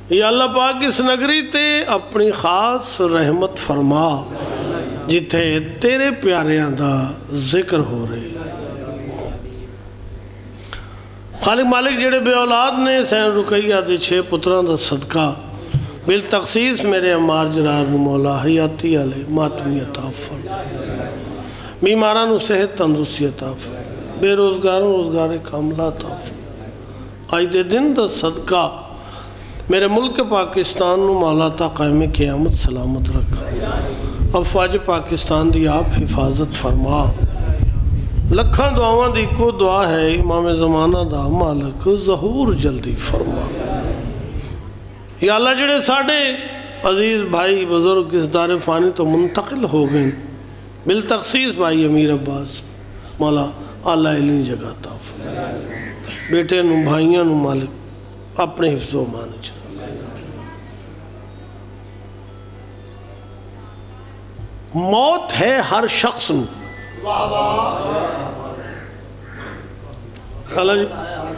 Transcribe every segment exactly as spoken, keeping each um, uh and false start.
یا اللہ پاک اس نگری تے اپنی خاص رحمت فرما جتھے تیرے پیاریاں دا ذکر ہو رہے. خالق مالک جڑے بے اولاد نے سین رقیہ دے چھ پتران دا صدقہ بالتخصیص میرے عمار جرار مولا حیاتی علیہ ماتمی عطا فرما. بیماران صحت تندرستی عطا فرما. بے روزگاروں روزگار کاملہ عطا فرما. آج دے دن دا صدقہ میرے ملک پاکستان نو مولا تا قائم قیامت سلامت رکھا. افواج پاکستان دی آپ حفاظت فرما. لکھاں دعاواں دی کو دعا ہے امام زمانہ دا مالک ظہور جلدی فرما. یا اللہ جڑے ساڑھے عزیز بھائی بزرگ اس دار فانی تو منتقل ہو گئے بالتخصیص بھائی امیر عباس مولا اللہ علی جگہ عطا فرما. بیٹے نو بھائیاں نو مالک اپنے حفظ و امان چاہے. موت ہے ہر شخص نو. اللہ جی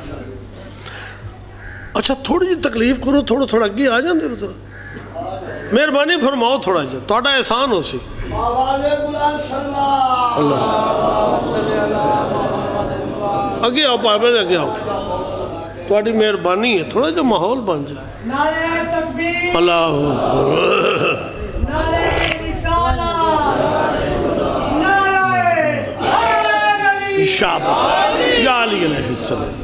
اچھا تھوڑی جی تکلیف کرو تھوڑا تھوڑا اگے آ جاندے ہو. مہربانی فرماؤ تھوڑا جا تھوڑا احسان ہو سی. اللہ اگے آؤ پاپے اگے آؤ تھوڑی مہربانی ہے تھوڑا جا ماحول بن جائے. اللہ شاباش یا علی علیہ السلام.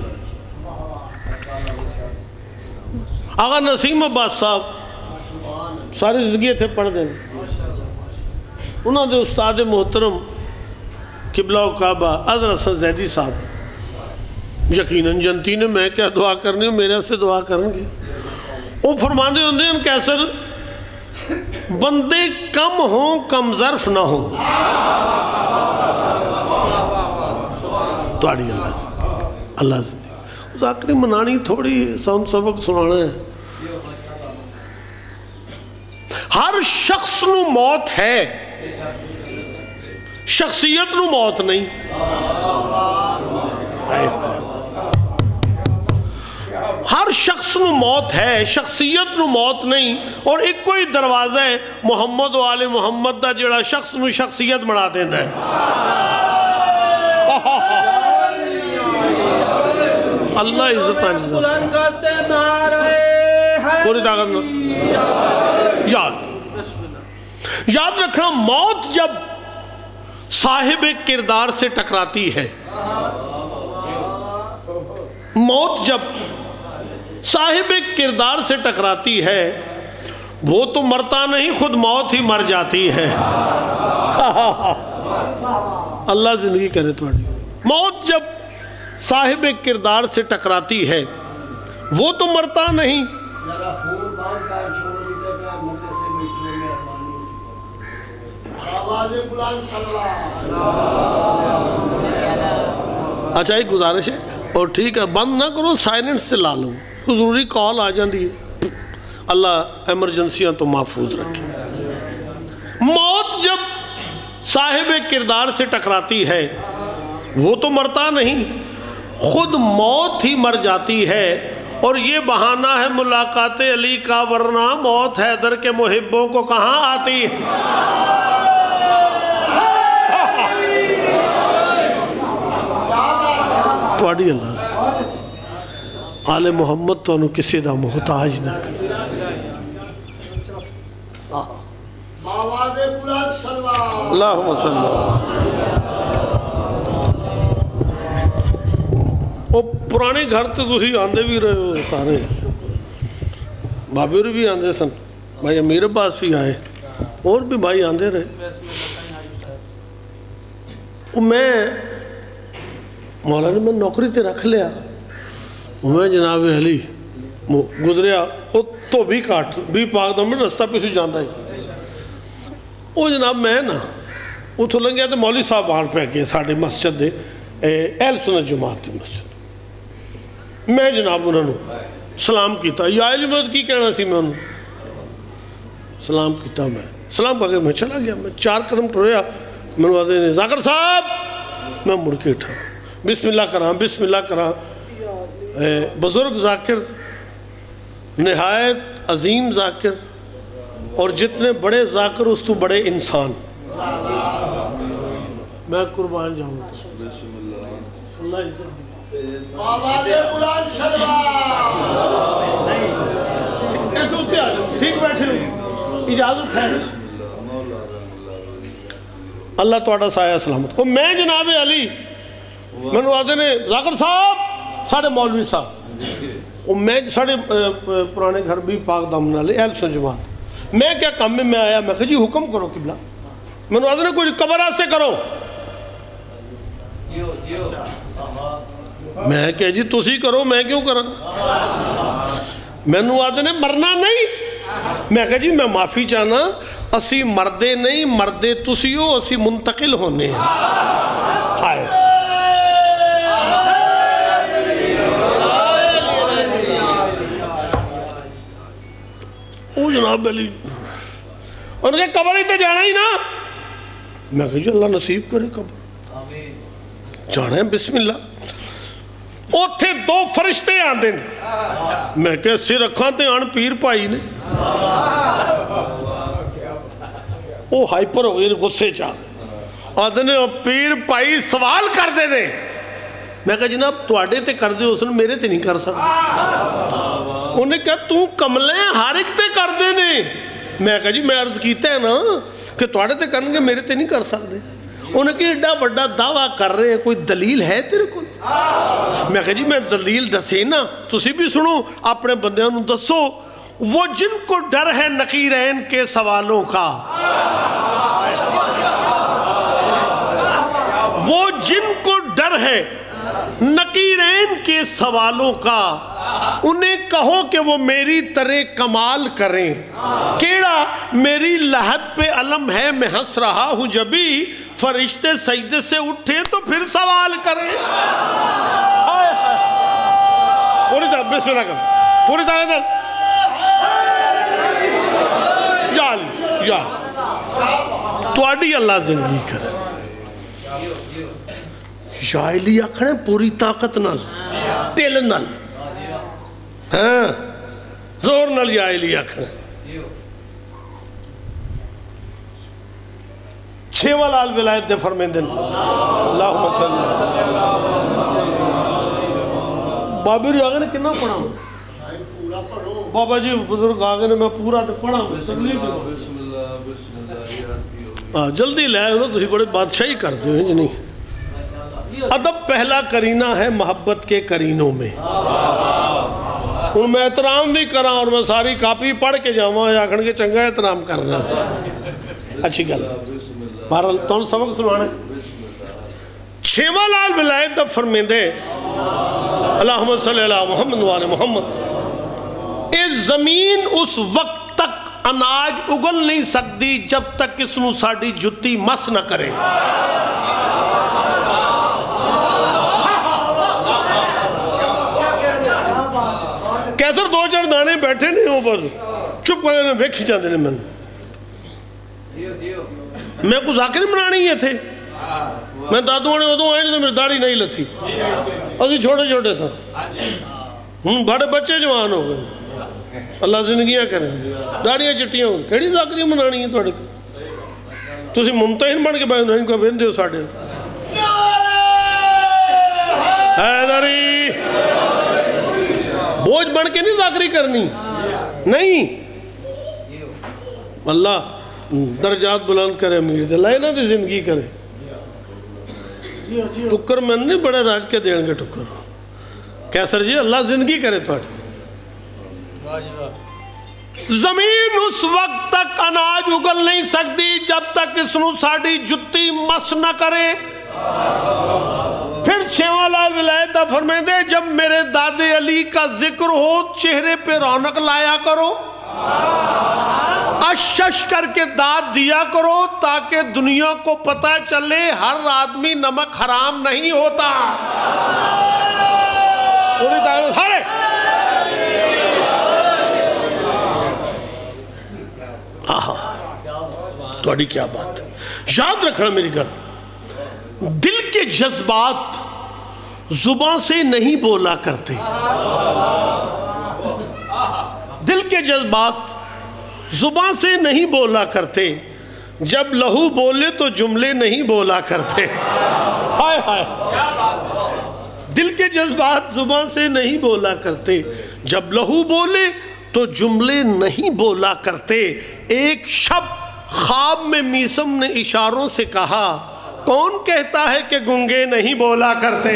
آقا نسیم عباس صاحب ساری زندگی تھے پڑھ دیں. انہوں نے استاد محترم قبلہ و کعبہ حضرت حسن زیدی صاحب یقیناً جنتی نے میں کیا دعا کرنی ہوں میرے سے دعا کریں گے. وہ فرماندے ہوندے ہیں کیسر بندے کم ہوں کم ظرف نہ ہوں. توڑی اللہ سے اللہ سے ذاکری منانی تھوڑی سون سبق سنانا ہے. ہر شخص نو موت ہے شخصیت نو موت نہیں. ہر شخص نو موت ہے شخصیت نو موت نہیں. اور ایک کوئی دروازہ ہے محمد و آل محمد دا جڑا شخص نو شخصیت بنا دیندہ ہے. اللہ عزت پوری طاقت یاد یاد رکھنا موت جب صاحب کردار سے ٹکراتی ہے موت جب صاحب کردار سے ٹکراتی ہے وہ تو مرتا نہیں خود موت ہی مر جاتی ہے. اللہ زندگی کرے تھوڑی. موت جب صاحب کردار سے ٹکراتی ہے وہ تو مرتا نہیں اچھا ایک گزارش ہے اور ٹھیک ہے بند نہ کرو سائلنٹ سے لا لو کوئی ضروری کال آ جاندی ہے. اللہ ایمرجنسیاں تو محفوظ رکھے. موت جب صاحب کردار سے ٹکراتی ہے وہ تو مرتا نہیں خود موت ہی مر جاتی ہے. اور یہ بہانہ ہے ملاقات علی کا ورنہ موت حیدر کے محبوں کو کہاں آتی ہے. توڑی اللہ آل محمد تو انہوں کسی دا محتاج نہ کر. اللہم صلی اللہ وہ پرانے گھر تے تسی آندے بھی رہے ہو سارے بھابی بھی آندے سن بھائی امیر عباس بھی آئے اور بھی بھائی آندے رہے. میں مولانا میں نوکری تے رکھ لیا میں جناب علی گزریا وہ تو بھی کاٹ بھی پاک دم میں رستہ پیسو جاندہ ہے. وہ جناب میں نا وہ تو لنگ گیا تو مولوی صاحب آن پہ گئے ساڑھے مسجد دے اہل سنت جماعت دی مسجد. میں جناب انہوں نے سلام کیتا یا علی مدد کی کہنا سی میں انہوں سلام کیتا میں سلام کہا میں چلا گیا میں چار قدم ٹریا میں نے نے ذاکر صاحب میں مڑ کے اٹھا بسم اللہ کراں بسم اللہ کراں بزرگ ذاکر نہایت عظیم ذاکر اور جتنے بڑے ذاکر اس تو بڑے انسان. میں قربان جاؤں اللہ ٹھیک بیٹھے اجازت ہے. اللہ توڑا سایہ سلامت کو. میں جناب علی میں نے آدھے نے ذاکر صاحب ساڑھے مولوی صاحب میں ساڑھے پرانے گھر بھی پاک دامن والے اہل سنت جماعت میں کیا کام میں میں آیا میں کہا جی حکم کرو قبلہ. میں نے آدھے نے کوئی قبر آستے کرو. میں کہا جی تسی کرو میں کیوں کرا. میں نے آدھے نے مرنا نہیں. میں کہا جی میں معافی چاہنا اسی مردے نہیں مردے تسی ہو اسی منتقل ہونے ہیں. ہائے او جناب علی ان کے قبر ہی تے جانا ہی نا. میں کہا جی اللہ نصیب کرے قبر جانا ہے بسم اللہ. اوتھے دو فرشتے آندے نے. میں کہا سر رکھاں تے آن پیر پائی نے. وہ ہائپر ہو گئی غصے چاہ آدھے نے پیر پائی سوال کر دے نے. میں کہا جناب تواڈے تے کر دے اس نے میرے تے نہیں کر سکتا. انہیں کہا تو کملے ہر ایک تے کر دے نے. میں کہا جی میں عرض کیتا ہے نا کہ تواڈے تے کرن گے میرے تے نہیں کر سکتے. انہیں کہ ایڈا بڑا دعویٰ کر رہے ہیں کوئی دلیل ہے تیرے کو. میں کہا جی میں دلیل دسے نا تسی بھی سنو اپنے بندیاں نوں دسو. وہ جن کو ڈر ہے نقیرین کے سوالوں کا وہ جن کو ڈر ہے نقیرین کے سوالوں کا انہیں کہو کہ وہ میری طرح کمال کریں. کیڑا میری لحد پہ علم ہے میں ہنس رہا ہوں جبھی فرشتے سجدے سے اٹھے تو پھر سوال کریں. پوری طرح بسم اللہ کر پوری طرح کر یا علی یا تواڈی اللہ زندگی کرے. یا علی آکھنے پوری طاقت نال دل نال ہاں زور نال یا علی آکھنے. چھواں لال ولایت دے فرمیندن اللہم صلی بابی ری آگے نے کنا پڑھا ہوں بابا جی بزرگ آگے نے میں پورا تے پڑھا ہوں جلدی لے آئے تو بڑے بادشاہی کرتے ہیں جنہیں. ادب پہلا کرینہ ہے محبت کے کرینوں میں. ان میں احترام بھی کرا اور میں ساری کاپی پڑھ کے جاؤں یا کھڑ کے چنگا احترام کرنا اچھی گل. بہرحال تو سبق سنوانا چھواں لال ولایت دا فرمیندے اللہم صلی اللہ محمد وآل محمد. اس زمین اس وقت تک اناج اگل نہیں سکتی جب تک اس نو ساڑی جتی مس نہ کرے. کیسر دو چار دانے بیٹھے نہیں ہو پر چپ کرنے ویکھ جاندے نے میں میں کو ذاکر بنانی ہے تھے. میں دادو نے ادو آئے تو میری داڑھی نہیں لتھی اسی چھوٹے چھوٹے سا ہوں بڑے بچے جوان ہو گئے. اللہ زندگیاں کریں داڑیاں چٹیاں ہوں کیڑی ذاکری بنانی ہے تھوڑے کو. تسی ممتحن بن کے بیٹھے ان کو ویندے ہو ساڈے حیدری بوجھ بن کے نہیں ذاکری کرنی نہیں. اللہ درجات بلند کرے امیر دے لائے نا دی زندگی کرے. ٹکر میں نہیں بڑے راج کے دیں گے ٹکر. کیسر جی اللہ زندگی کرے تھوڑی. زمین اس وقت تک اناج اگل نہیں سکتی جب تک اس نو ساڑی جتی مس نہ کرے. پھر چھواں لال ولایت دا فرمائیں دے جب میرے دادے علی کا ذکر ہو چہرے پہ رونق لایا کرو اشش کر کے داد دیا کرو تاکہ دنیا کو پتہ چلے ہر آدمی نمک حرام نہیں ہوتا. پوری طرح سارے آہا توڑی کیا بات. یاد رکھنا میری گھر دل کے جذبات زبان سے نہیں بولا کرتے کے جذبات زبان سے نہیں بولا کرتے، جب لہو بولے تو جملے نہیں بولا کرتے. ہائے ہائے. دل کے جذبات زبان سے نہیں بولا کرتے، جب لہو بولے تو جملے نہیں بولا کرتے. ایک شب خواب میں میسم نے اشاروں سے کہا، کون کہتا ہے کہ گنگے نہیں بولا کرتے؟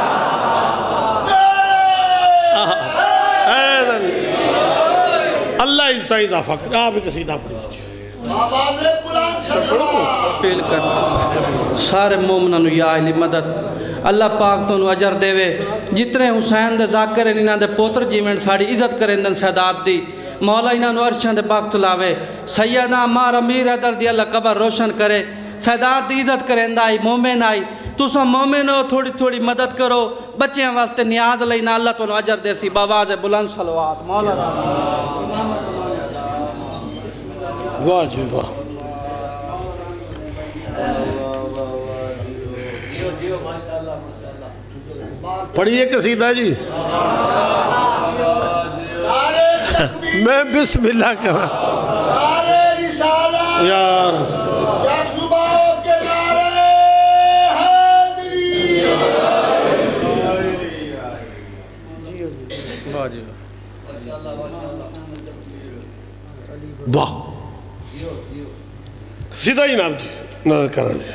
اللہ اس کا اضافہ کرے. آپ ایک قصیدہ پڑھ لیجیے. اپیل کر سارے مومنوں نو یا علی مدد اللہ پاک تو انہوں اجر دے وے. جتنے حسین دے ذاکر انہاں دے پوتر جیویں ساڑی عزت کریں دن سعداد دی، مولا انہاں نو عرشاں دے پاک تلاوے. سیدہ مار امیر حیدر دی اللہ قبر روشن کرے. سعداد دی عزت کریں آئی مومن آئی. تُسا مومن ہو، تھوڑی تھوڑی مدد کرو. بچیاں واسطے نیاز لینا اللہ تو انہوں اجر دے سی. باواز بلند صلوات مولا واہ جی واہ. پڑھئے قصیدہ جی. میں بسم اللہ کہا یا رسول واہ. قصیدہ ہی نام جی نظر کرا جی.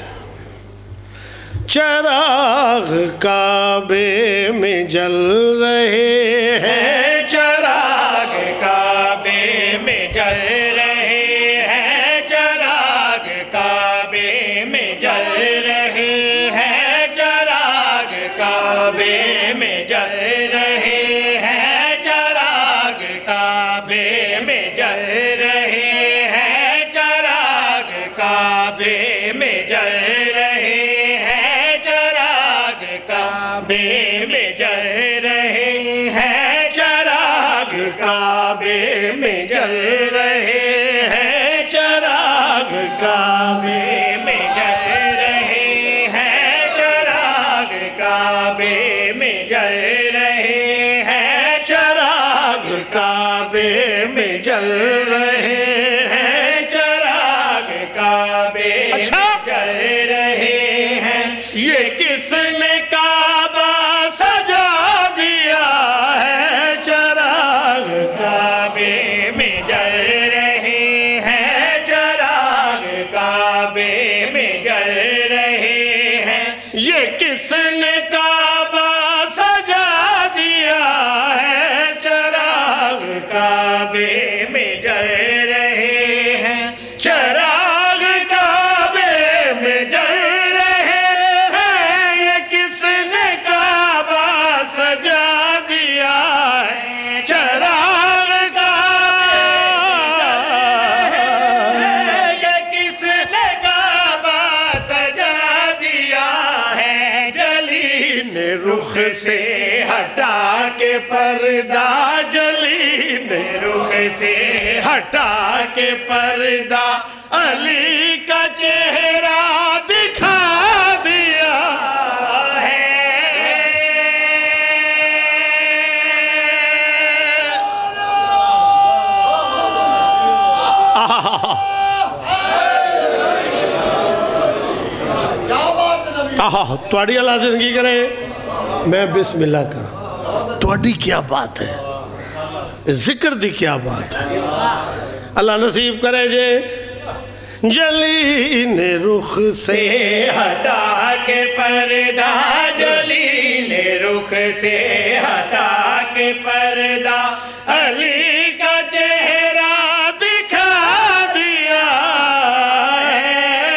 چراغ کعبے میں جل رہے ہیں، چراغ کعبے میں جل رہے ہیں، چراغ کعبے میں جل رہے ہیں، چراغ کعبے میں جل رہے ہیں، چراغ کعبے میں جل رہے ہیں، چراغ کعبے میں جل رہے ہیں، چراغ کعبے میں جل رہے ہیں، چراغ کعبے میں جل رہے ہیں، چراغ کعبے میں جل رہے ہیں، چراغ کعبے میں جل رہے ہیں، چراغ کعبے میں جل رہے ہیں، چراغ کعبے میں جل رہے ہیں. یہ کس نے کعبہ سجا دیا ہے؟ چراغ کعبے میں جل رہے ہیں، چراغ کعبے میں جل رہے ہیں. یہ کس نے کعبہ سجا دیا ہے؟ چراغ کعبے میں جل رہے ہیں، چراغ کعبے میں جل رہے ہیں. یہ کس نے کعبہ سجا دیا ہے؟ چراغ کعبے یہ کس نے کعبہ سجا دیا ہے؟ جلی نے رخ سے ہٹا کے پردہ، جلی نے رخ سے ہٹا کے پردہ، علی کا چہرہ دکھا دیا ہے. آہا توڑی اللہ زندگی کرے. میں بسم اللہ کرا. توڑی کیا بات ہے، ذکر دی کیا بات ہے. اللہ نصیب کرے جے. جلی نے رخ سے ہٹا کے پردہ، جلی نے رخ سے ہٹا کے پردہ، علی کا چہرہ دکھا دیا ہے.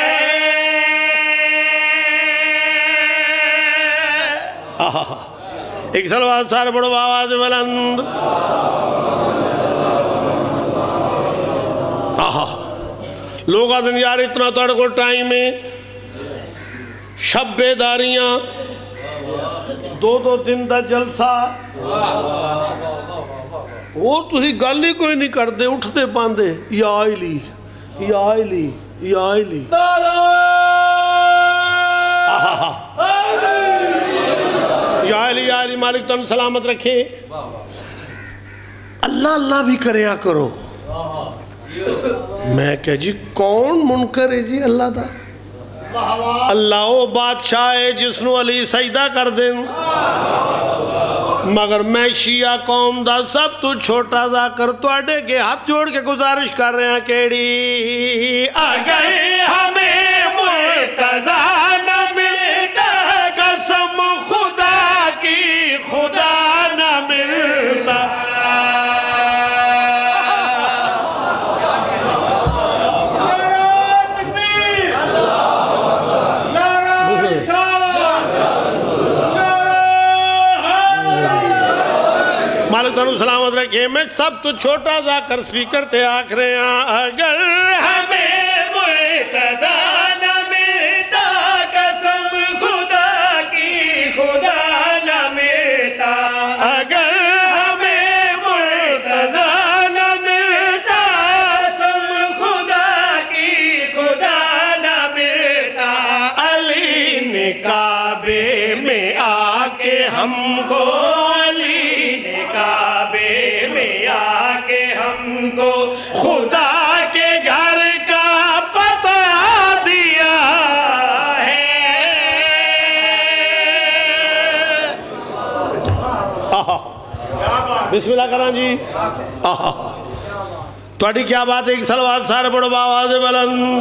آہا ایک سلوات سارے بڑو آواز بلند. آہا لوگ آدھن یار اتنا توڑ کو ٹائم میں شب بیداریاں دو دو دن دا جلسہ وہ تسی گل ہی کوئی نہیں کر دے. اٹھتے پاندے یا علی یا علی یا علی. آہا یا علی یا علی مالک تم سلامت رکھے. اللہ اللہ بھی کریا کرو. میں کہ جی کون منکر ہے جی اللہ دا؟ اللہ وہ بادشاہ ہے جس نو علی سجدہ کر دیں، مگر میں شیعہ قوم دا سب تو چھوٹا ذاکر توڑے کے ہاتھ جوڑ کے گزارش کر رہے ہیں کیڑی اگر ہمیں مرتضی نہ ملتا قسم خدا کی خدا نہ ملتا. مالک تنو سلامت رکھے. میں سب تو چھوٹا ذاکر سپیکر تے آکھ رہے ہیں اگر ہمیں مرتضی نہ ملتا قسم خدا کی خدا نہ ملتا. اگر ہمیں مرتضی نہ ملتا قسم خدا کی خدا نہ ملتا. علی نے کعبے میں آ کے ہم کو علی نے کعبے میں آ کے ہم کو خدا کے گھر کا پتہ دیا ہے. بسم اللہ کران جی. توڑی کیا بات ہے؟ ایک سلوات سارے بڑو باواز بلند.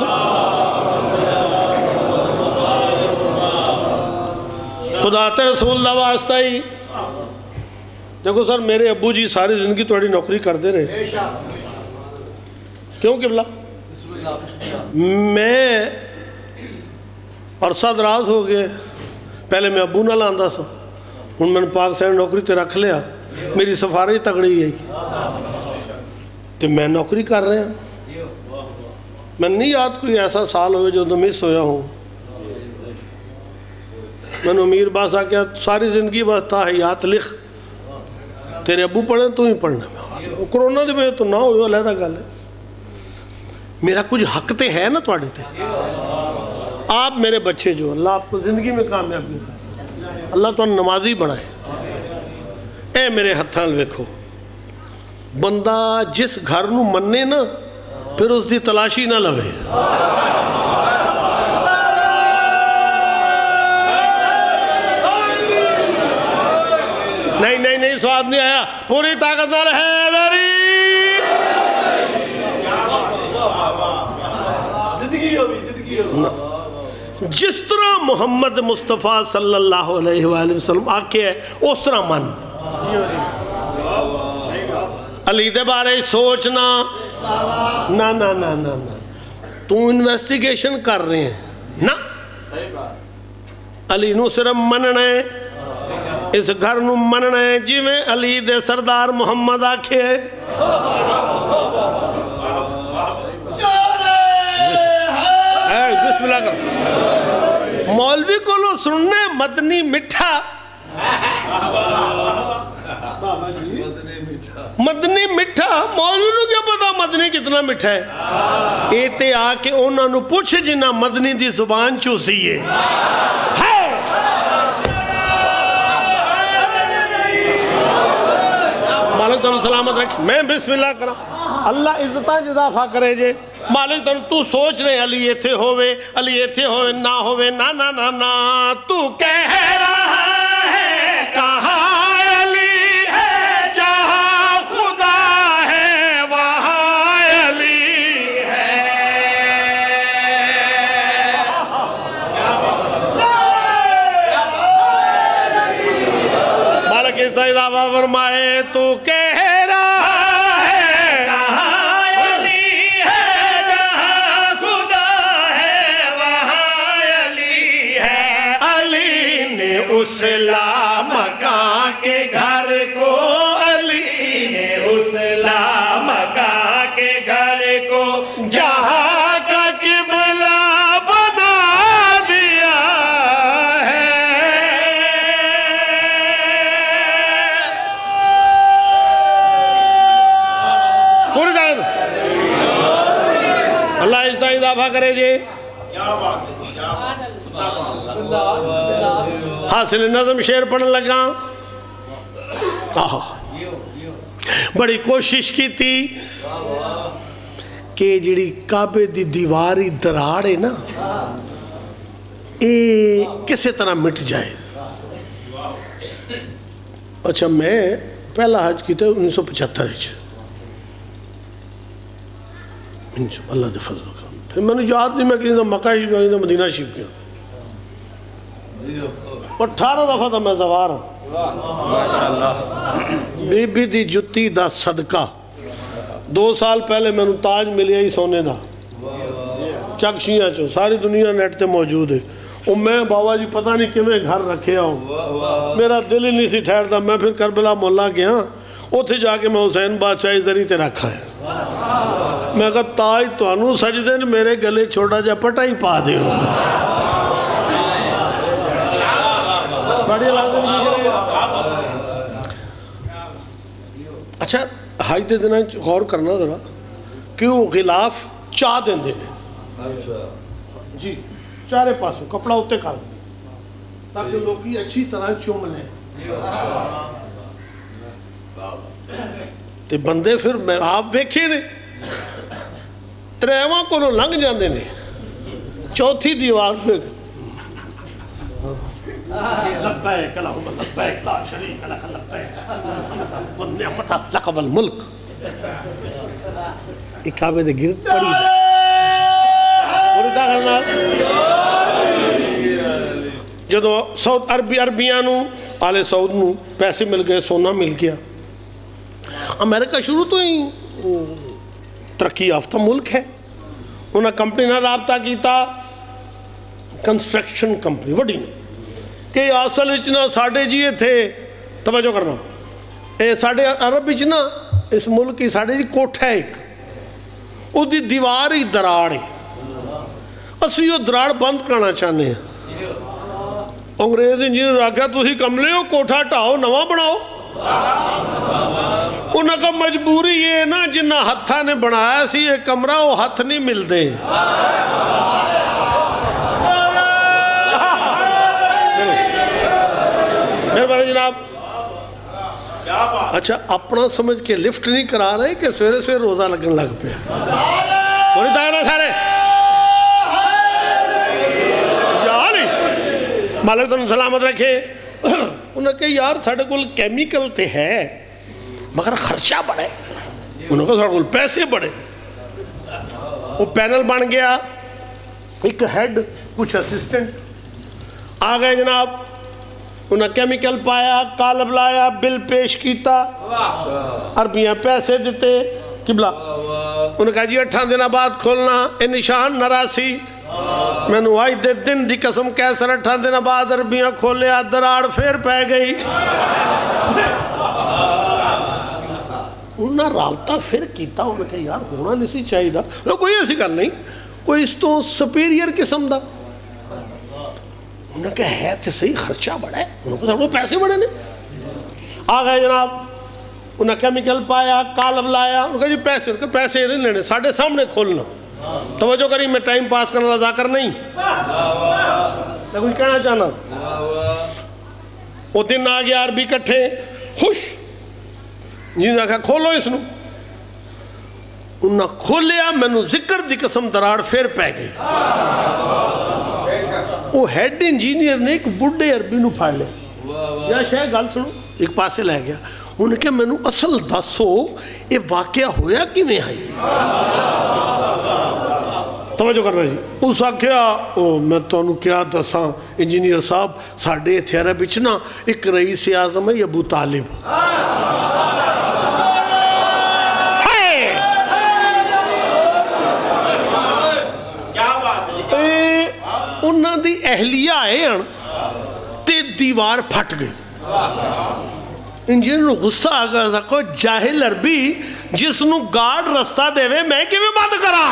خدا تے رسول اللہ واسطہ ہی. دیکھو سر میرے ابو جی ساری زندگی توڑی نوکری کر دے رہے. کیوں قبلہ؟ میں عرصہ دراز ہو گئے. پہلے میں ابو نہ لاندہ سا، ہن میں نے پاک سین نوکری تے رکھ لیا. میری سفارش تگڑی گئی تو میں نوکری کر رہے ہیں. میں نہیں یاد کوئی ایسا سال ہوئے جو تو مس ہویا ہوں. میں نے امیر باسا کیا ساری زندگی بس تا حیات لکھ، تیرے ابو پڑھیں تو ہی پڑھنا. میں کرونا دے میں تو نہ ہوئے علیحدہ گل ہے. میرا کچھ حق تے ہے نا توڑے تے. آپ میرے بچے جو اللہ آپ کو زندگی میں کامیابی کرے، اللہ تو نمازی بنائے. اے میرے ہتھاں ویکھو، بندہ جس گھر نو مننے نا پھر اس دی تلاشی نہ لوے. نہیں نہیں نہیں سواد نہیں آیا. پوری طاقت نال حیدری. جس طرح محمد مصطفیٰ صلی اللہ علیہ وآلہ وسلم آکے ہے اس طرح من. علی دے بارے سوچنا نا نا نا نا نا تو انویسٹیگیشن کر رہے ہیں نا. علی نو صرف مننا ہے، اس گھر نو مننا ہے جی میں علی دے سردار محمد آکھے. بسم اللہ کرو. مولوی کو لو سننے مدنی مٹھا، مدنی مٹھا. مولوی نو کیا پتا مدنی کتنا مٹھا ہے؟ ایتے آ کے انہوں نے پوچھ جنہ مدنی دی زبان چوسی ہے. مالک تنو سلامت رکھ. میں بسم اللہ کرا. اللہ عزتاں جدافہ کرے جے. مالک تنو تو سوچ رہے علی ایتھے ہوئے، علی ایتھے ہوئے نہ ہوئے. نا نا نا نا تو کہہ رہا ہے کہاں علی ہے، جہاں خدا ہے وہاں علی ہے. مالک اس کا اضافہ فرمائے تو کہہ اس لامکاں کے گھر کو، علی نے اس لامکاں کے گھر کو جہاں کا قبلہ بنا دیا ہے. پوری جائے اللہ اس کا اضافہ کرے جی. حاصل نظم شعر پڑھن لگا. بڑی کوشش کی تھی کہ جڑی کعبے دی دیواری دراڑ ہے نا یہ کسی طرح مٹ جائے. اچھا میں پہلا حج کیتا انیس سو پچہتر اللہ دے فضل کرم. پھر میں نے یاد نہیں میں کہیں مکہ شریف گیا مدینہ شریف گیا. اٹھارہ دفعہ تو میں زوار ہوں. بی بی دی جتی دا صدقہ دو سال پہلے میں نے تاج ملیا ہی سونے دا چکشیاں چو ساری دنیا نیٹ تے موجود ہے. اور میں بابا جی پتہ نہیں کیویں گھر رکھے ہوں میرا دل ہی نہیں سی ٹھہرتا. میں پھر کربلا مولا گیا اتھے جا کے میں حسین بادشاہی ذری تے رکھا ہے. میں کہا تاج توانوں سجدے نے میرے گلے چھوٹا جا پٹا ہی پا دے ہو. اچھا حج دے دن غور کرنا ذرا کیوں غلاف چاہ دیں دے جی چارے پاسوں کپڑا اتے کر تاکہ لوگی اچھی طرح چوم لیں. تے بندے پھر میں آپ دیکھے نے تریواں کو لنگ جاندے نے چوتھی دیوار میں لبیک اللہم لبیک لا شریک لک لبیک والنعمت لک والملک. ایک کعبے دے گرد پڑی پوری دا کرنا جدو سعود عربی عربیاں نو آل سعود نو پیسے مل گئے سونا مل گیا. امریکہ شروع تو ہی ترقی یافتہ ملک ہے. انہاں کمپنی نہ رابطہ کیتا کنسٹرکشن کمپنی وڈی نے کہ اصل اچنا ساڑھے جیے تھے توجہ کرنا اے ساڑھے عرب اچنا اس ملک کی ساڑھے جی کوٹھ ہے ایک او دی دیوار ہی دراڑ ہے. اسی وہ دراڑ بند کرنا چاہنے ہیں. انگریز انجینئر آگیا تو ہی کملے ہو کوٹھا ٹاؤ نواں بناؤ. انہاں کا مجبوری یہ نا جنہ ہتھا نے بنایا سی یہ کمرہ وہ ہتھ نہیں مل دے. میرے بارے جناب اچھا اپنا سمجھ کے لفٹ نہیں کرا رہے کہ سویرے سویرے روزہ لگن لگ پہ پوری دائرہ سارے یا نہیں مالک تم سلامت رکھے. انہوں نے کہا یار ساڑھے کل کیمیکل تے ہے مگر خرچہ بڑھے. انہوں نے کہا ساڑھے کل پیسے بڑھے. وہ پینل بن گیا ایک ہیڈ کچھ اسسٹنٹ آ گئے جناب. انہیں کیمیکل پایا کالب لایا بل پیش کیتا عربیاں پیسے دیتے قبلہ. انہیں کہا جی اٹھان دن بعد کھولنا اے نشان نراسی. میں نے آئی دے دن دی قسم کیسر اٹھان دن بعد عربیاں کھولیا دراڑ پھر پہ گئی. انہیں رابطہ پھر کیتا. انہیں کہا یار ہونا نہیں سی چاہی دا کوئی ایسی کر نہیں کوئی اس تو سپیریئر قسم دا. انہوں نے کہا ہے تو صحیح خرچہ بڑھا ہے. انہوں نے کہا وہ پیسے بڑھے نے. آ گئے جناب انہیں کیمیکل پایا کالب لایا. انہوں نے کہا جی پیسے انہوں نے کہا پیسے نہیں لینے ساڑھے سامنے کھولنا. توجہ کری میں ٹائم پاس کرنا ذاکر نہیں میں کچھ کہنا چاہنا. وہ دن آ گیا عربی کٹھے خوش جی نے کہا کھولو اس نو. انہیں کھولیا میں نو ذکر دی قسم دراڑ پھر پہ گئی. وہ ہیڈ انجینئر نے ایک بڑھے عربی نو پھاڑ لے یا شاید گل سنو ایک پاسے لے گیا. انہوں نے کہا میں نو اصل دسو یہ واقعہ ہویا کی نہیں آئی. توجہ کرنا جی اس آکھیا میں تو انہوں کیا دساں انجینئر صاحب ساڑھے تھے عرب اچنا ایک رئیس اعظم ہے ابو طالب. انہاں دی اہلیہ آئے تے دیوار پھٹ گئی. انجینئر غصہ آگا سکو جاہل عربی جس نو گارڈ رستہ دے وے میں کیویں بند کرا.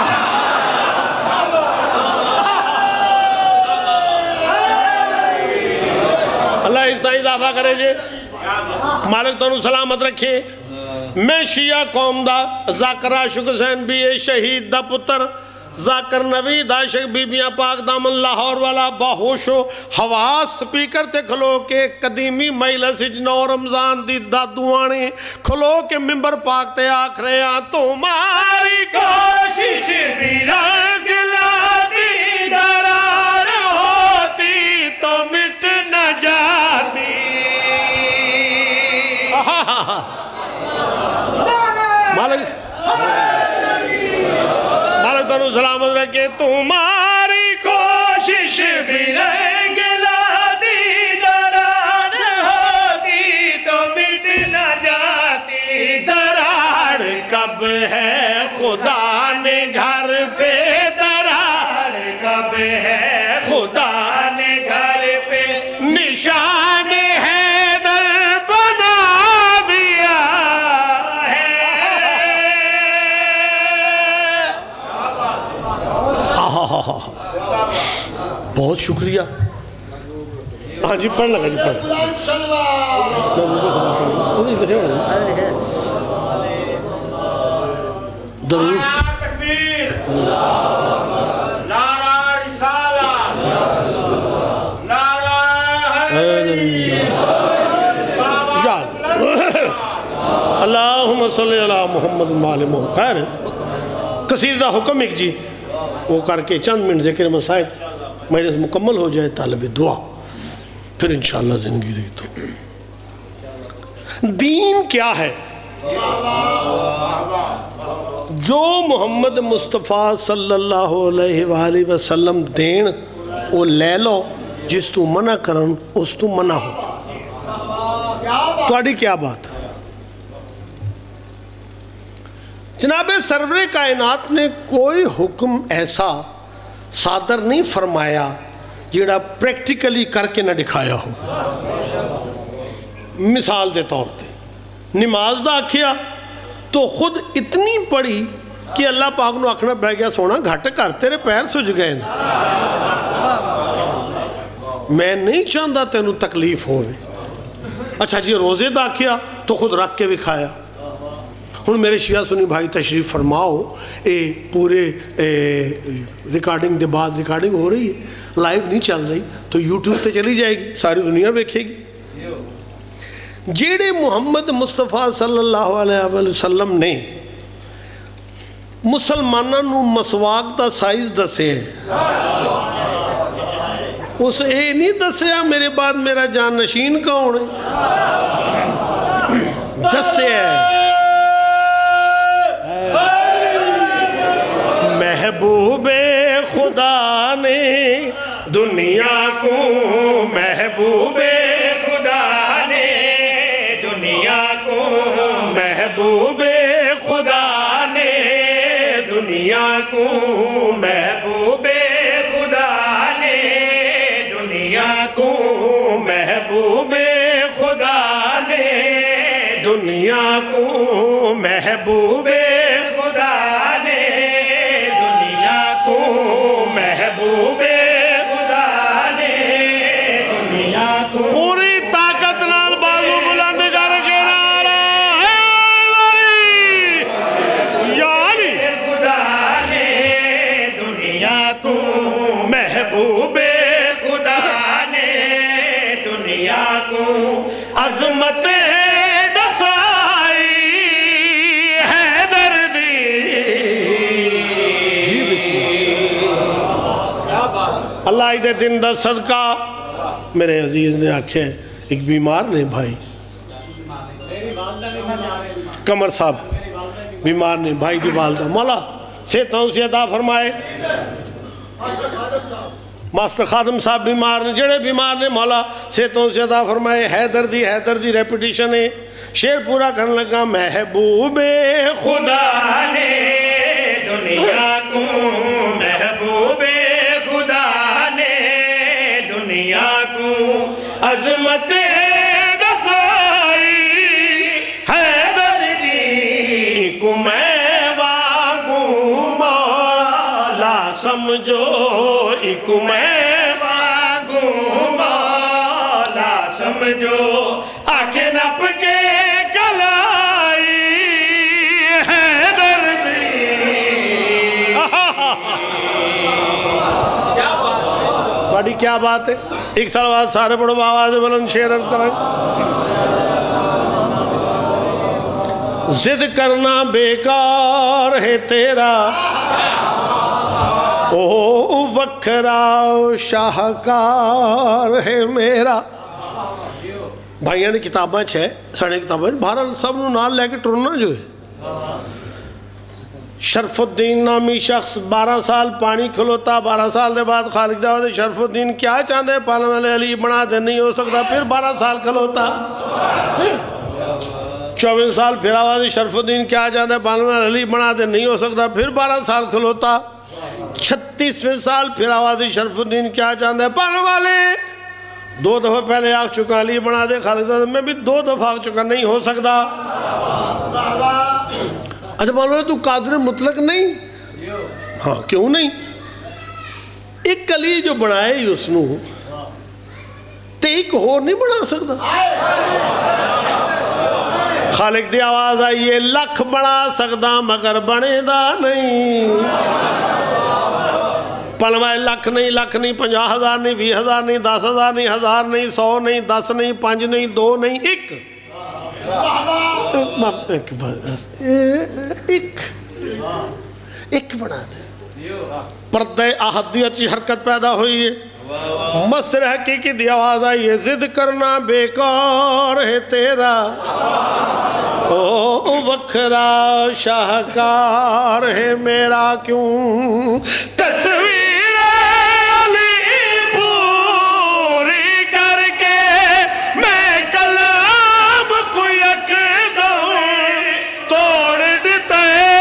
اللہ اس طرح اضافہ کرے جے مالک تو سلامت رکھے. میں شیعہ قوم دا ذاکرہ شک حسین بھی اے شہید دا پتر ذاکر نوید عاشق بیبیاں پاک دامن لاہور والا باہوش و حواس سپیکر تے کھلو کے قدیمی مجلس وچ نو رمضان دی دادوانی کھلو کے ممبر پاک تے آکھ رہے ہیں تمہاری کوشش بھی رنگ لاتی درار ہوتی تو مٹ نہ جاتی مالک مالک تنو سلامت رکھے تمہاری کوشش بھی رنگ لاتی درار ہوتی تو مٹ نہ جاتی درار کب ہے خدا نے گھر پہ درار کب ہے خدا نے گھر پہ نشان ہے در بنا دیا ہے بہت شکریہ ہاں جی پڑھ لگا جی پڑھ درود تکبیر نعرہ رسالہ نعرہ اللہم صلی اللہ محمد معلوم خیر قصیدہ حکم ایک جی وہ کر کے چند منٹ ذکر مسائل مجلس مکمل ہو جائے طالب دعا پھر انشاءاللہ زندگی رہی تو دین کیا ہے جو محمد مصطفیٰ صلی اللہ علیہ وآلہ وسلم دین وہ لے لو جس تو منع کرن اس تو منع ہو تو اڈی کیا بات جناب سرور کائنات نے کوئی حکم ایسا صادر نہیں فرمایا جڑا پریکٹیکلی کر کے نہ دکھایا ہو مثال دے طور تے نماز دا آکھیا تو خود اتنی پڑی کہ اللہ پاک نو آکھنا پہ گیا سونا گھٹ کر تیرے پیر سج گئے نا میں نہیں چاہتا تینو تکلیف ہوئے اچھا جی روزے دا آکھیا تو خود رکھ کے بھی کھایا ہن میرے شیعہ سنی بھائی تشریف فرماؤ اے پورے ریکارڈنگ دے بعد ریکارڈنگ ہو رہی ہے لائیو نہیں چل رہی تو یوٹیوب تے چلی جائے گی ساری دنیا دیکھے گی جیڑے محمد مصطفیٰ صلی اللہ علیہ وسلم نے مسلمانوں نو مسواک دا سائز دسے اس اے نہیں دسیا میرے بعد میرا جان نشین کون ہے دسے محبوب خدا نے دنیا کو محبوب خدا نے دنیا کو محبوب خدا نے دنیا کو محبوب خدا نے دنیا کو محبوب خدا نے دنیا کو محبوب خدا نے دنیا کو محبوب خدا نے دنیا کو پوری طاقت نال بازو بلند کر کے نعرہ یعنی خدا نے دنیا کو محبوب خدا نے دنیا کو عظمت اللہ دے دن دا صدقہ میرے عزیز نے آکھے ایک بیمار نے بھائی کمر صاحب بیمار نے بھائی دی والدہ مولا صحت سے عطا فرمائے ماسٹر خادم صاحب بیمار نے جڑے بیمار نے مولا صحت سے عطا فرمائے حیدر دی حیدر دی ریپیٹیشن ہے شعر پورا کرنے لگا محبوب خدا نے دنیا کو محبوب خدا نے دنیا کو عظمت دسائی حیدر دی کو میں واگوں مولا سمجھو ایک میں واگوں مولا سمجھو آنکھیں نپ کے کلائی حیدر دی کیا بات ہے؟ ایک سال بعد سارے پڑھو آواز بلند شعر عرض کرائیں. ضد کرنا بیکار ہے تیرا او وکھرا شاہکار ہے میرا. بھائیاں دی کتاباں چھے ساڑھے کتاباں بہرحال سب نو نال لے کے ٹرنا جو ہے. شرف الدین نامی شخص بارہ سال پانی کھلوتا، بارہ سال دے بعد خالق دعوت شرف الدین کیا چاندے پالن والے علی بنا دے نہیں ہو سکتا، پھر بارہ سال کھلوتا. چوبیس سال پھر آواز شرف الدین کیا چاندے پالن والے علی بنا دے نہیں ہو سکتا، پھر بارہ سال کھلوتا. چھتیسویں سال پھر آواز شرف الدین کیا چاندے پالن والے دو دفعہ پہلے آگ چکا علی بنا دے خالق دعوت میں بھی دو دفعہ آگ چکا نہیں ہو سکتا. اچھا مولانا تو قادر مطلق نہیں؟ ہاں کیوں نہیں؟ ایک علی جو بنائے ہی اس نو تے ایک ہو نہیں بنا سکتا. خالق دی آواز آئیے لکھ بنا سکتا مگر بنے دا نہیں. پلوائے لکھ نہیں، لکھ نہیں، پنجا ہزار نہیں، بھی ہزار نہیں، دس ہزار نہیں، ہزار نہیں، سو نہیں، دس نہیں، پانچ نہیں، دو نہیں، ایک ایک ایک بنا دے. پردہ احدیت اچھی حرکت پیدا ہوئی ہے. مصر حقیقی دی آواز آئی ہے ضد کرنا بیکار ہے تیرا او وکھرا شاہکار ہے میرا. کیوں تصویر علی پوری کر کے میں کلام کو یک دم توڑ دیتا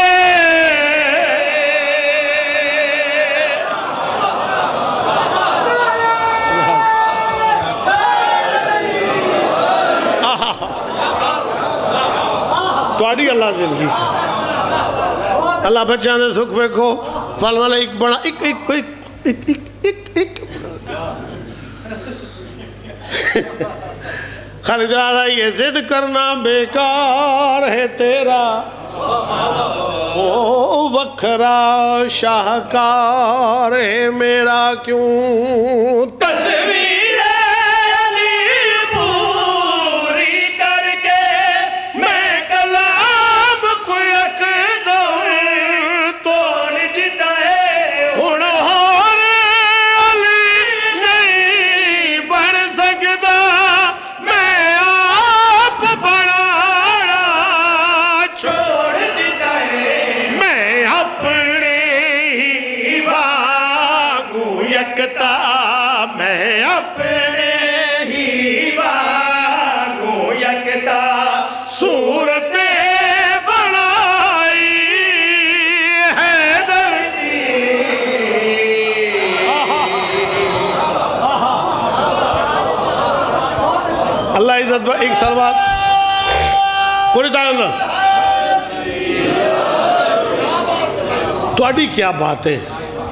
توڑی اللہ زندگی کر. اللہ بچیاں دے سکھ بیکھو فال والا ایک بڑا ایک ایک ایک ایک ایک ایک خالق دعوت یہ ضد کرنا بیکار ہے تیرا او وکھرا شاہکار ہے میرا. کیوں تصویر علی پوری کر کے میں کلام کو یک دم توڑ دیتا ہے. ہن ہور علی نہیں بن سکتا میں آپ بنانا چھوڑ دیتا ہے. میں اپنے ہی واگوں یکتا، میں اپنے ہی واگوں یکتا صورت بنائی ہے دردی. اللہ عزت ایک سلوات کوئی تعالیٰ توڑی کیا بات ہے.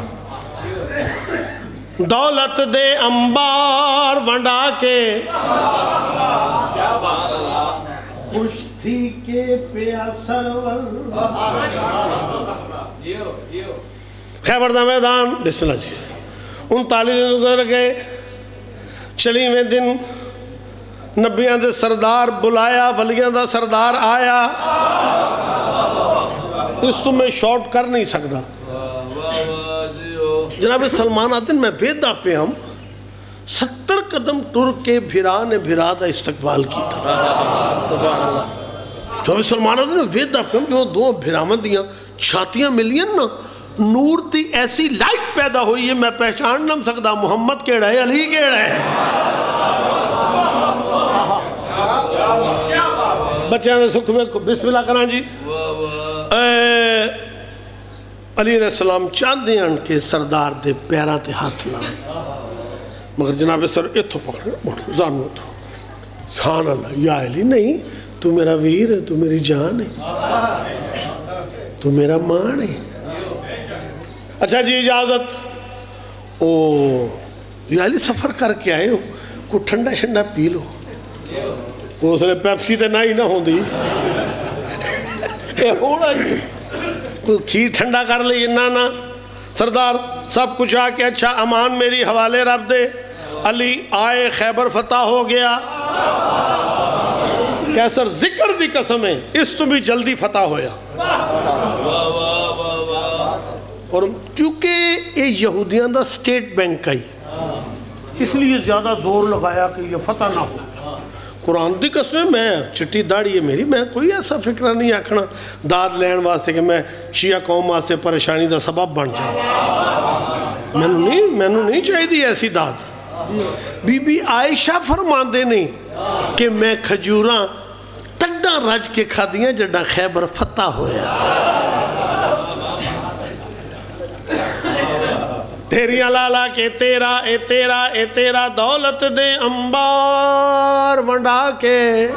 دولت دے انبار ونڈا کے خوش تھی کے پیا سرور. خیبر دا میدان بسم اللہ جی انتالیس دن گزر گئے. چلیویں دن نبیاں دے سردار بلایا، ولیاں دا سردار آیا. اس تو میں شارٹ کر نہیں سکتا. جناب سلمان آدن میں ویدہ پہ ہم ستر قدم ٹر کے بھرا نے بھرا دا استقبال کی تھا. جناب سلمان آدن میں ویدہ پہ ہم جو دو بھرامت دیاں چھاتیاں ملین نا نور دی ایسی لائٹ پیدا ہوئی ہے میں پہچان نہ سکتا محمد کیڑا ہے علی کیڑا ہے. بچیاں نے سکھ میں بسم اللہ کرنا جی. علی علیہ السلام چاندے ان کے سردار دے پیران تے ہاتھ لائیں مگر جناب سر اتھو پکڑے زانو تو سبحان اللہ. یا علی نہیں تو میرا ویر ہے، تو میری جان ہے، تو میرا مان ہے. اچھا جی اجازت. او یا علی سفر کر کے آئے ہو کو ٹھنڈا شنڈا پی لو. کو اس نے پیپسی تے نہ ہی نہ ہوں دی اے ہونا جی کوئی کھیر ٹھنڈا کر لئی نانا. سردار سب کچھ آ کے اچھا امان میری حوالے رب دے. علی آئے خیبر فتح ہو گیا کیسر ذکر دی قسم ہے اس تو بھی جلدی فتح ہویا اور چونکہ یہ یہودیان دا سٹیٹ بینک آئی اس لیے زیادہ زور لگایا کہ یہ فتح نہ ہو قرآن دی قسم میں چٹی داڑھی ہے میری میں کوئی ایسا فکرہ نہیں آکھنا داد لین واسطے کہ میں شیعہ قوم واسطے پریشانی دا سبب بن جاؤں میں نے نہیں میں نے نہیں چاہی دی ایسی داد بی بی عائشہ فرمان دے نہیں کہ میں کھجوراں تڈا رج کے کھا دیاں جڑا خیبر فتح ہویا تیریاں لالا کے تیرا اے تیرا اے تیرا دولت دے انبار ونڈا کے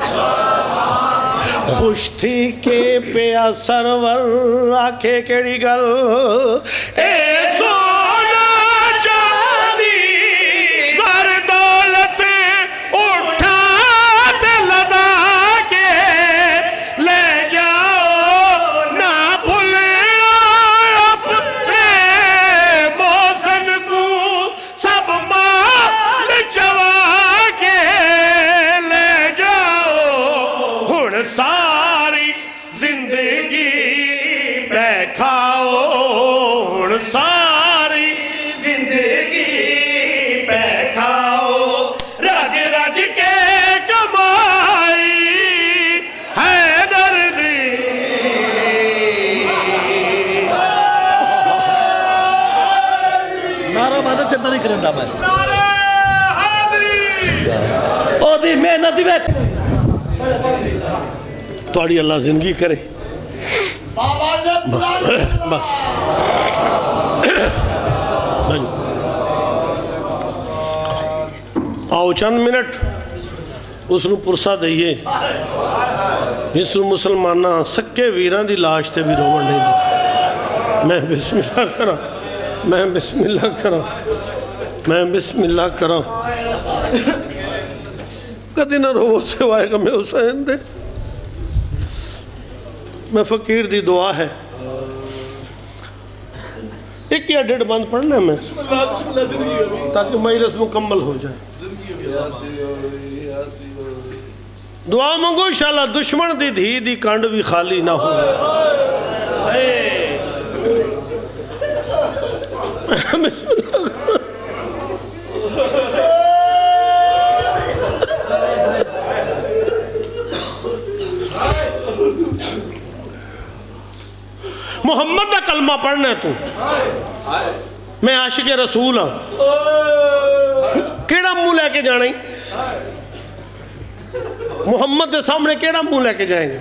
خوش تھی کے پیا سرور آکھے کیڑی گل اے سونا چاندی زر دولت اٹھا تے لدا کے لے جاؤ نہ بھولے اپنے موسن کو سب مال چوا کے لے جاؤ ہن ساری زندگی پہ کھاؤ ہن ساری زندگی پہ کھاؤ رج رج کے کمائی حیدر دی نعرہ مانا چندہ نہیں کرندہ میں او دی محنت دی میں توڑی اللہ زندگی کرے بس آؤ چند منٹ اس نو پرسا دئیے جس نو مسلمانہ سکے ویران دی لاش تے بھی رومن نہیں دے میں بسم اللہ کرا میں بسم اللہ کرا میں بسم اللہ کرا کدی نہ رو سوائے گا میں حسین دے میں فقیر دی دعا ہے ایک یا ڈیڑھ بند پڑھنا ہے میں تاکہ مجلس مکمل ہو جائے دعا منگو انشاءاللہ دشمن دی دھی دی کانڈ بھی خالی نہ ہو بسم اللہ محمد کا کلمہ پڑھنا ہے تو میں عاشق رسول ہوں کیڑا منہ لے کے جانا ہی محمد کے سامنے کیڑا منہ لے کے جائیں گے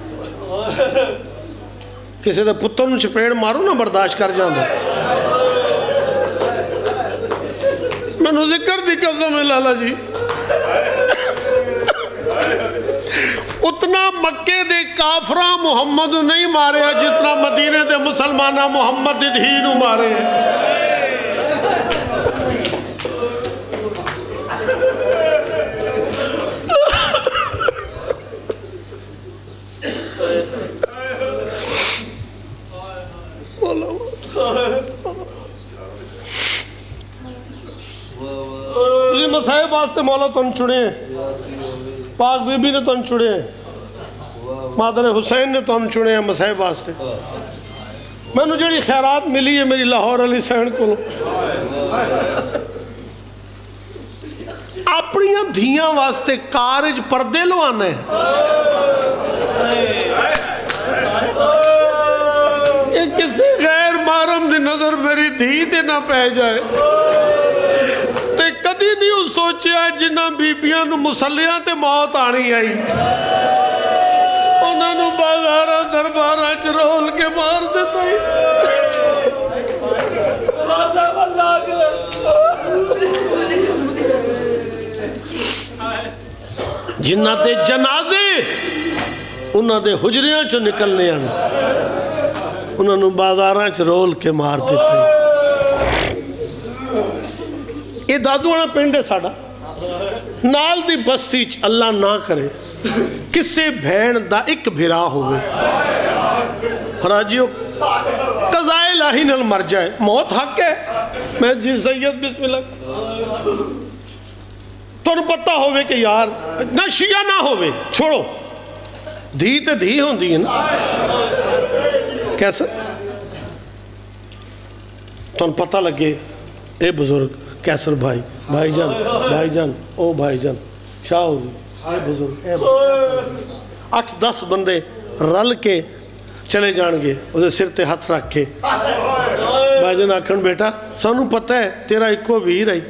کسی دے پتر نو چپیڑ مارو نہ برداشت کر جاندے میں نو ذکر دی قسم ہے لالا جی اتنا مکے دے کافرہ محمد نہیں مارے ہیں جتنا مدینے دے مسلمانہ محمد دے دھینو مارے ہیں یہ مسائب واسطے مولا تن چھڑے ہیں پاک بی بی نے تن چھڑے ہیں مادر حسین نے تن چھڑے ہیں مسائب واسطے میں نے جڑی خیرات ملی ہے میری لاہور علی سین کو اپنی دھیاں واسطے کارج پردے لوانے ہیں یہ کسی غیر محرم دی نظر میری دھی تے نہ پہ جائے تے کدی نہیں اس سوچیا جنہ بیبیاں نو مسلیاں تے موت آنی آئی انہوں نے بازارہ دربارہ چرول کے مار دیتا ہی جنہ تے جنازے انہوں نے حجریاں چو نکلنے آنے انہوں نے بازاراں چرول کے مار دیتا ہی یہ دادو آنا پینڈے ساڑا نال دی بستی چ اللہ نہ کرے کسے بھین دا ایک بھرا ہوئے راجیو قضاء الہی نل مر جائے موت حق ہے میں جی سید بسم اللہ تو پتہ ہوئے کہ یار نہ شیعہ نہ ہوئے چھوڑو دھی تے دھی ہوندی ہے نا کیسا تو پتہ لگے اے بزرگ کیسر بھائی بھائی جان بھائی جان او بھائی جان شاہ ہوئی اے بزرگ اے بزرگ اٹھ دس بندے رل کے چلے جان گے اسے سر تے ہاتھ رکھ کے بھائی جان آکھن بیٹا سانو پتہ ہے تیرا ایکو ویر ہے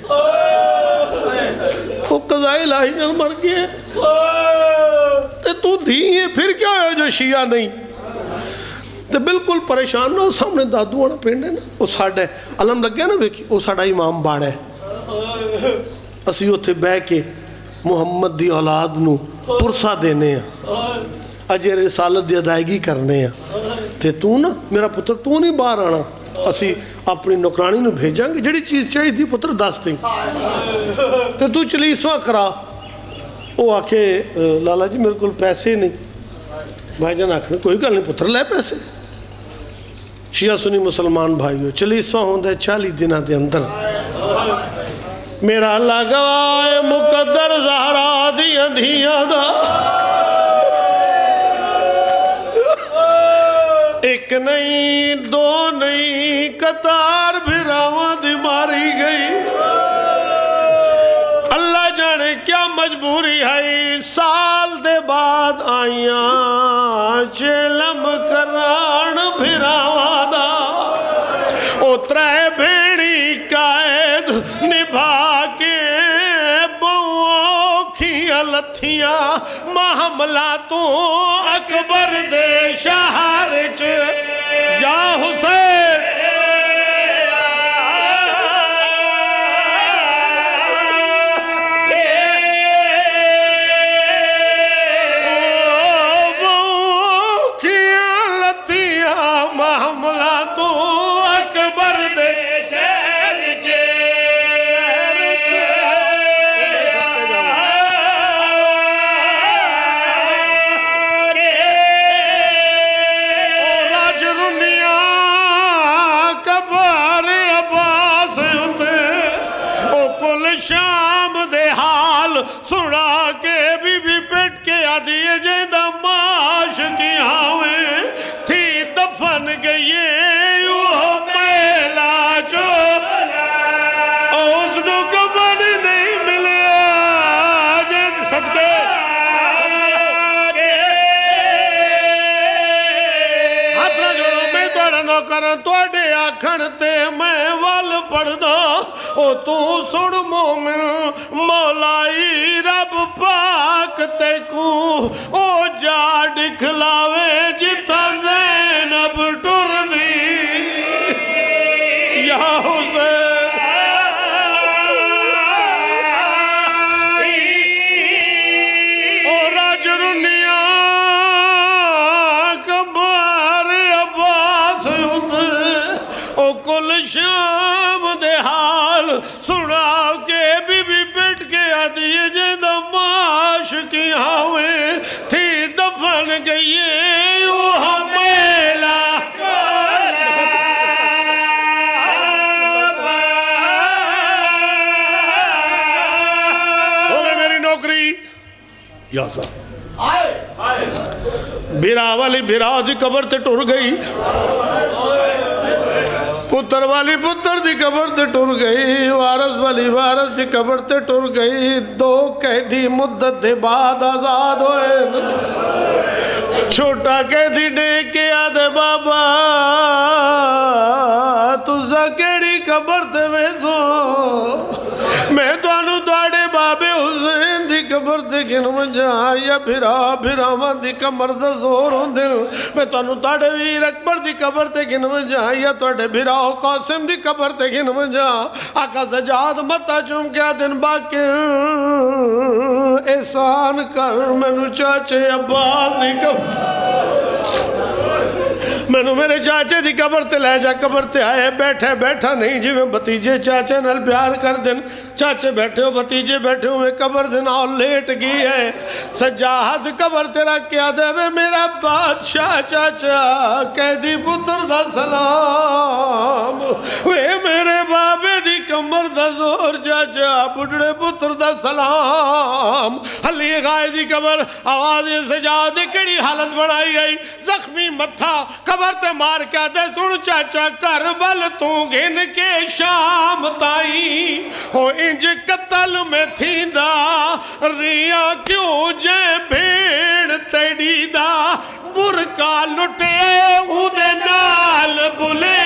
وہ قضاء الہی نال مر گئے تے تو دھی ہے پھر کیا ہے جو شیعہ نہیں تے بالکل پریشان نہ سامنے دادو آنا پینڈے نا وہ ساڑھے علم لگ گیا نا بیکی وہ ساڑھا امام باڑ ہے اسی ہوتے بے کے محمد دی اولاد نو پرسا دینے ہیں اجے رسالت دی ادائیگی کرنے ہیں تے تو نا میرا پتر تو نہیں باہر آنا اسی اپنی نوکرانی نو بھیجاں گے جڑی چیز چاہی دی پتر دس دیں تے تو چلیسواں کرا وہ آکھے لالا جی میرے کل پیسے نہیں بھائی جان آکھنے کوئی گل نہیں پتر لے پیسے شیعہ سنی مسلمان بھائیو چلیسواں ہوندہ ہے چالی دنہ دے اندر میرا اللہ گواہ مقدر زہرا دیاں دیاں دا ایک نہیں دو نہیں قطار بھراواں دی ماری گئی اللہ جانے کیا مجبوری ہے سال دے بعد آئیاں چلم کران بھراواں دا اترے بھیڑی قائد نبھا کے بہوں کھیاں لتھیاں محملہ تو اکبر دے شہر چ یا حسین شام دے حال سنا کے بی بی پیٹ کے آدھیے جیندہ معاش کی ہاویں تھی دفن گئیے وہ میلا جو اس نو کبھر نہیں ملے جن صدقے ہاتھ نہ جوڑو میں توڑا نو کرن توڑے آکھن تے میں وال پڑھ دو او تو سڑ مومن مولائی رب پاک تے کو او جا دکھلاوے جتا زینب ٹر دی یا حسین او راج رنیا کبار عباس او کل شام دے حال سنا کے بی بی بیٹھ کے آدھیے جیندہ معاش کی ہاویں تھی دفن گئیے وہ میلا ہوگے میری نوکری یا صاحب بھیرا والی بھیرا دی قبر تے ٹر گئی پتر والی پتر دی قبر تے ٹر گئی وارث والی وارث دی قبر تے ٹر گئی دو قیدی مدت دے بعد آزاد ہوئے چھوٹا قیدی نے کیا دے بابا تُزا کیڑی قبر تے ویسو میں دوانو دوڑے بابے حسین دی قبر تے گن منجا یا بھرا بھرا من دی کمر دا زور ہوں دل میں دوانو دوڑے ویر اکبر دی قبر تے گن منجا یا دوڑے بھرا قاسم دی قبر تے گن منجا آقا سجاد متا چوم کیا دن باقی احسان کر میں چاچے عباس دی قبر میں نو میرے چاچے دی قبر تے لے جا قبر تے آئے بیٹھے بیٹھا نہیں جی میں بتیجے چاچے نال پیار کر دن چاچے بیٹھے ہو بتیجے بیٹھے ہو میں قبر دن آؤ لیٹ گئی ہے سجاہد قبر تیرا کیا دے وے میرا بادشاہ چاچا قیدی پتر دا سلام وے میرے بابے دی کمر دا زور چاچا چاچا بڑھڑے پتر دا سلام علی غائے دی قبر آواز سجاد کڑی حالت بنائی گئی زخمی متھا قبر تے مار کیا دے سن چاچا کربل تو گھن کے شام تائی ہو انج قتل میں تھی دا ریا کیوں جے بھیڑ تیڑی دا برکا لٹے او دے نال بلے